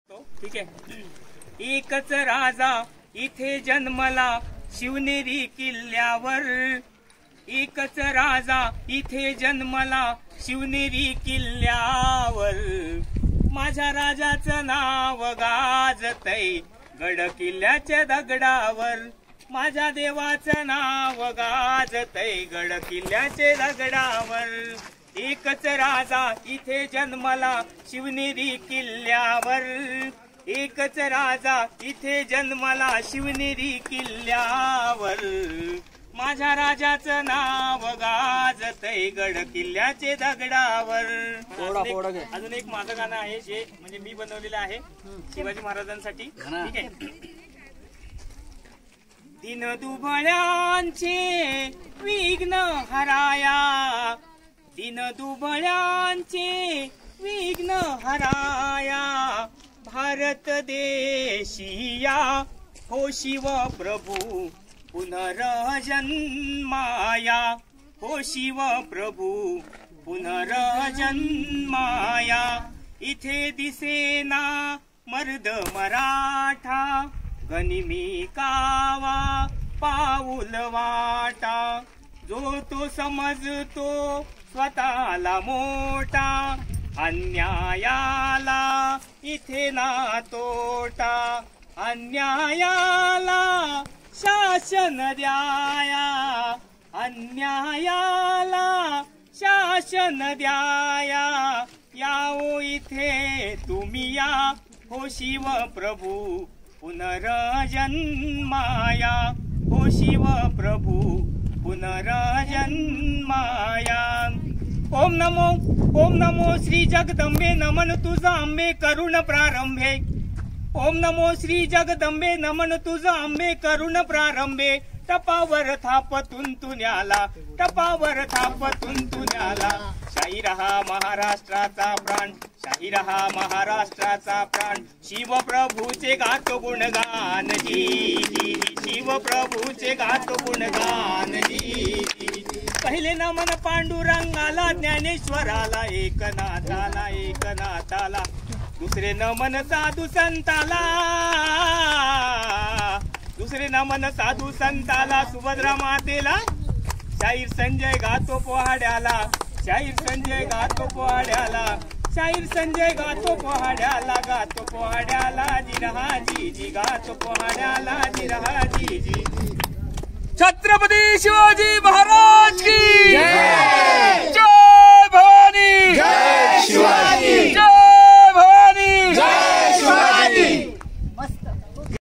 ठीक आहे। एकच राजा इथे जन्मला शिवनेरी किल्ल्यावर, एकच राजा इथे जन्मला शिवनेरी किल्ल्यावर। माझ्या राजाचं नाव गाजतय गड किल्ल्याच्या दगडावर, माझ्या देवाचं नाव गाजतय गड किल्ल्याचे दगडावर। एकच राजा इथे जन्मला शिवनेरी किल्ल्यावर, एकच राजा इथे जन्मला शिवनेरी किल्ल्यावर। माझ्या राजाचं नाव गाजतय गड किल्ल्याचे दगडावर। अजून एक माझं गाणं आहे जे म्हणजे मी बनवलेलं आहे शिवाजी महाराजांसाठी। ठीक आहे। दिन दुबळ्यांचे विघ्न हराया, दिन दुबळ्यांचे विघ्न हराया। भारत देशिया हो शिव प्रभू पुनर्जन्माया, हो शिव प्रभू पुनर्जन्माया। इथे दिसेना मर्द मराठा, गनिमी कावा पाऊल वाटा। जो तो समजतो स्वतःला मोठा, अन्यायाला इथे ना तोटा। अन्यायाला शासन द्याया, अन्यायाला शासन द्याया। याओ इथे तुम्ही या हो शिव प्रभू पुनर्जन्माया, हो शिव प्रभू पुनर्जन्माया। ओम नमो श्री जगदंबे, नमन तुझा अंबे करुण प्रारंभे। ओम नमो श्री जगदंबे, नमन तुझा अंबे करुण प्रारंभे। टपावर थाप तुंतुण्याला, टपावर थाप तुंतुण्याला। शाही रहा महाराष्ट्राचा प्राण, शाही रहा महाराष्ट्राचा प्राण। शिव प्रभूचे गातो गुणगान जी, शिव प्रभूचे गातो गुणगान जी। पहिले नमन पांडुरंगाला, ज्ञानेश्वराला, एकनाथाला, एकनाथाला। दुसरे नमन साधू संताला, दुसरे नमन साधू संताला। सुभद्रा मातेला शाहीर संजय गातो पोहाड्याला, शाहीर संजय गातो पोहाड्याला, शाहीर संजय गातो पोहाड्याला, गातो पोहाड्याला। जी रहा जी जी गातो पोहाड्याला, जी रहा जी जी। छत्रपती शिवाजी महाराज की जय, जय भवानी, जय शिवाजी, जय भवानी, जय शिवाजी।